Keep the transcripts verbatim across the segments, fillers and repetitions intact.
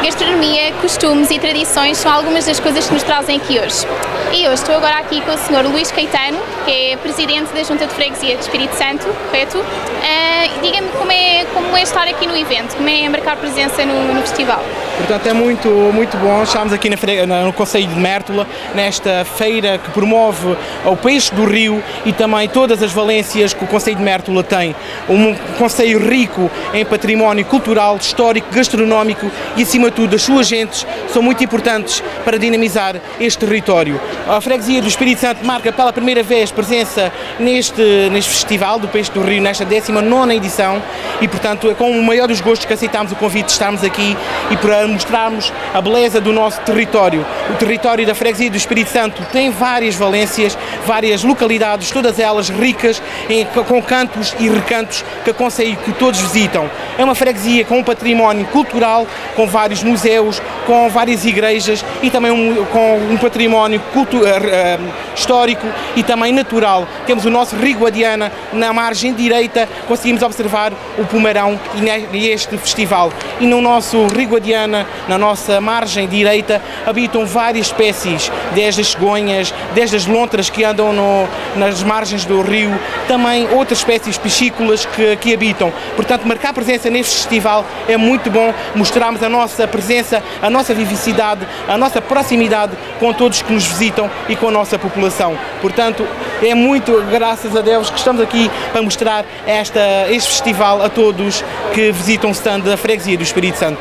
gastronomia, costumes e tradições são algumas das coisas que nos trazem aqui hoje. E hoje estou agora aqui com o senhor Luís Caetano, que é Presidente da Junta de Freguesia de Espírito Santo, correto? Uh, Diga-me como é, como é estar aqui no evento, como é marcar presença no, no festival? Portanto, é muito, muito bom. Estamos aqui na, no Concelho de Mértola, nesta feira que promove o peixe do rio e também todas as valências que o Concelho de Mértola tem. Um concelho rico em património cultural, histórico, gastronómico e, acima de tudo, as suas gentes são muito importantes para dinamizar este território. A Freguesia do Espírito Santo marca pela primeira vez presença neste, neste festival do Peixe do Rio, nesta décima nona edição, e, portanto, é com o maior dos gostos que aceitámos o convite de estarmos aqui e para mostrarmos a beleza do nosso território. O território da Freguesia do Espírito Santo tem várias valências, várias localidades, todas elas ricas, em, com cantos e recantos que aconselho que todos visitam. É uma freguesia com um património cultural, com vários museus, com várias igrejas e também um, com um património cultu- uh, uh, histórico e também natural. Temos o nosso Rio Guadiana na margem direita, conseguimos observar o Pomarão e este festival. E no nosso Rio Guadiana, na nossa margem direita, habitam várias espécies, desde as cegonhas, desde as lontras que andam no, nas margens do rio, também outras espécies piscícolas que aqui habitam. Portanto, marcar presença neste festival é muito bom, mostrarmos a nossa presença, a nossa vivacidade, a nossa proximidade com todos que nos visitam e com a nossa população. Portanto, é muito graças a Deus que estamos aqui para mostrar esta, este festival a todos que visitam o stand da Freguesia do Espírito Santo.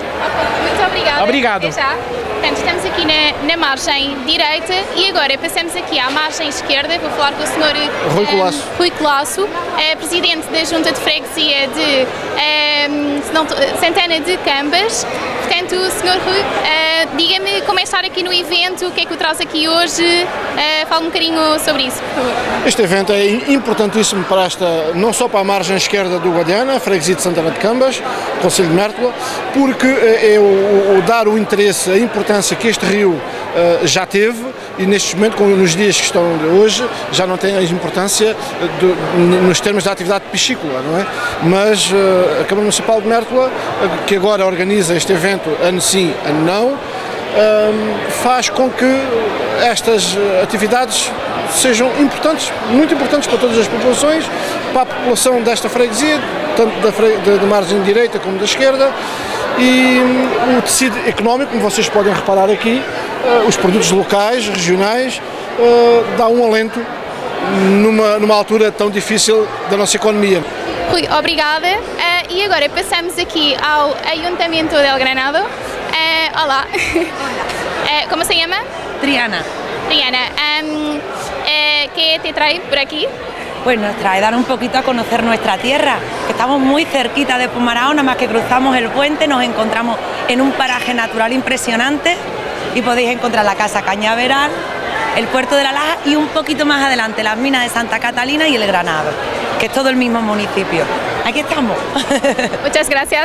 Muito obrigada. Obrigado. Até já. Portanto, estamos aqui na, na margem direita e agora passamos aqui à margem esquerda. Vou falar com o senhor Rui Colasso, um, Rui Colasso é Presidente da Junta de Freguesia de um, Santana de Cambas. Portanto, senhor Rui, uh, diga-me como é estar aqui no evento, o que é que o traz aqui hoje, uh, fale um bocadinho sobre isso, por favor. Este evento é importantíssimo para esta, não só para a margem esquerda do Guadiana, a Freguesia de Santana de Cambas, Concelho de Mértola, porque é o, o dar o interesse, a importância que este rio uh, já teve e neste momento, como nos dias que estão de hoje, já não tem a importância do, nos termos da atividade piscícola, não é? Mas uh, a Câmara Municipal de Mértola, uh, que agora organiza este evento ano sim, ano não, uh, faz com que estas atividades sejam importantes, muito importantes para todas as populações, para a população desta freguesia, tanto da, fre da, da margem direita como da esquerda, e um, o tecido económico, como vocês podem reparar aqui, uh, os produtos locais, regionais, uh, dá um alento numa, numa altura tão difícil da nossa economia. Rui, obrigada. Uh, e agora passamos aqui ao Ayuntamiento del Granado. Uh, olá. uh, como se chama? Triana. Triana. Um, uh, ¿Qué te trae por aquí? Pues nos trae dar un poquito a conocer nuestra tierra, que estamos muy cerquita de Pomarão, nada más que cruzamos el puente, nos encontramos en un paraje natural impresionante y podéis encontrar la Casa Cañaveral, el puerto de la Laja y un poquito más adelante las minas de Santa Catalina y el Granado, que es todo el mismo municipio. Aquí estamos. Muchas gracias.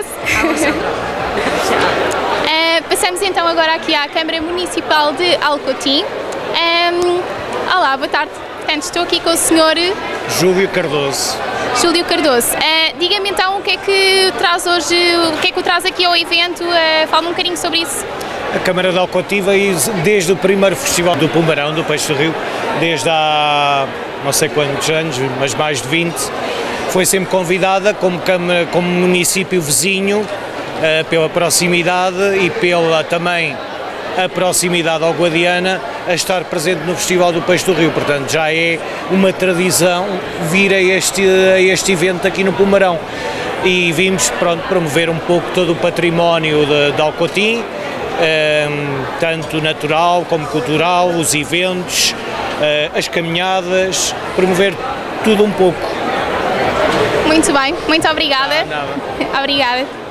uh, passamos então agora aqui à Câmara Municipal de Alcotim. Um, olá, boa tarde. Portanto, estou aqui com o senhor Júlio Cardoso. Júlio Cardoso. Uh, Diga-me então o que é que traz hoje, o que é que o traz aqui ao evento, uh, fala-me um bocadinho sobre isso. A Câmara de Alcotim veio desde o primeiro festival do Pomarão, do Peixe do Rio, desde há não sei quantos anos, mas mais de vinte, foi sempre convidada como, câmara, como município vizinho, uh, pela proximidade e pela também a proximidade ao Guadiana, a estar presente no Festival do Peixe do Rio. Portanto, já é uma tradição vir a este, a este evento aqui no Pomarão. E vimos, pronto, promover um pouco todo o património de, de Alcotim, um, tanto natural como cultural, os eventos, uh, as caminhadas, promover tudo um pouco. Muito bem, muito obrigada. Nada. Obrigada.